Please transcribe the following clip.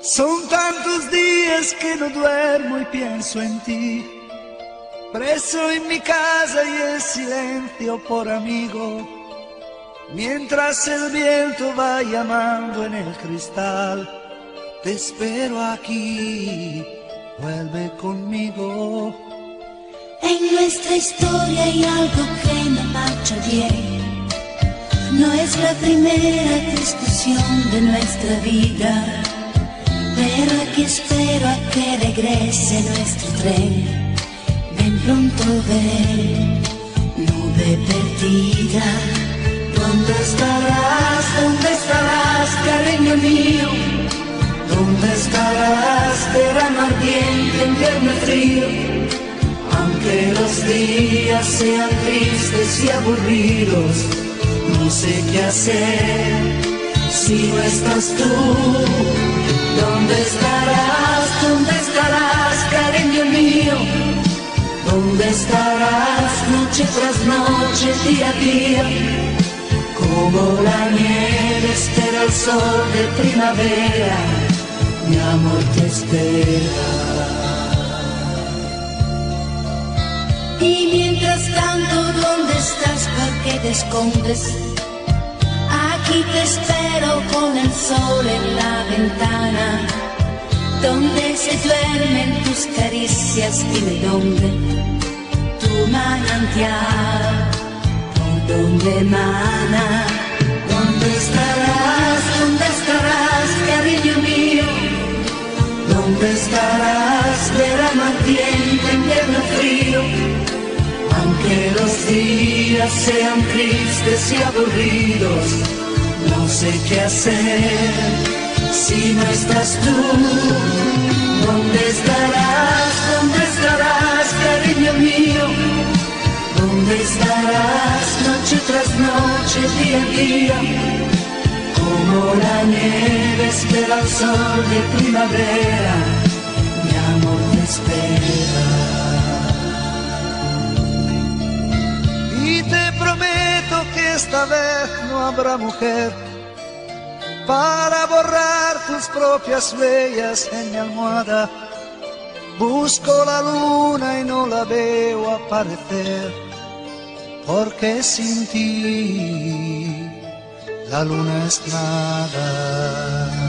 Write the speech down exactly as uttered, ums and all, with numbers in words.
Son tantos días que no duermo y pienso en ti, preso en mi casa y el silencio por amigo, mientras el viento va llamando en el cristal. Te espero aquí, vuelve conmigo. En nuestra historia hay algo que no marcha bien. No es la primera discusión de nuestra vida, pero aquí espero a que regrese nuestro tren. Ven pronto, ven, nube perdida. ¿Dónde estarás? ¿Dónde estarás, cariño mío? ¿Dónde estarás, verano ardiente, invierno frío? Aunque los días sean tristes y aburridos, no sé qué hacer si no estás tú. ¿Dónde estarás? ¿Dónde estarás, cariño mío? ¿Dónde estarás, noche tras noche, día a día? Como la nieve espera el sol de primavera, mi amor te espera. Y mientras tanto, ¿dónde estás? ¿Por qué te escondes? Aquí te espero con el sol en la ventana, donde se duermen tus caricias, dime dónde, tu manantial, por donde emana. ¿Dónde estarás? ¿Dónde estarás, cariño mío? ¿Dónde estarás, verano ardiente, invierno frío? Aunque los días sean tristes y aburridos, no sé qué hacer si no estás tú. ¿Dónde estarás? ¿Dónde estarás, cariño mío? ¿Dónde estarás, noche tras noche, día a día? Como la nieve espera el sol de primavera, mi amor te espera. Y te prometo que esta vez no habrá mujer para borrar tus propias huellas en mi almohada. Busco la luna y no la veo aparecer, porque sin ti la luna es nada.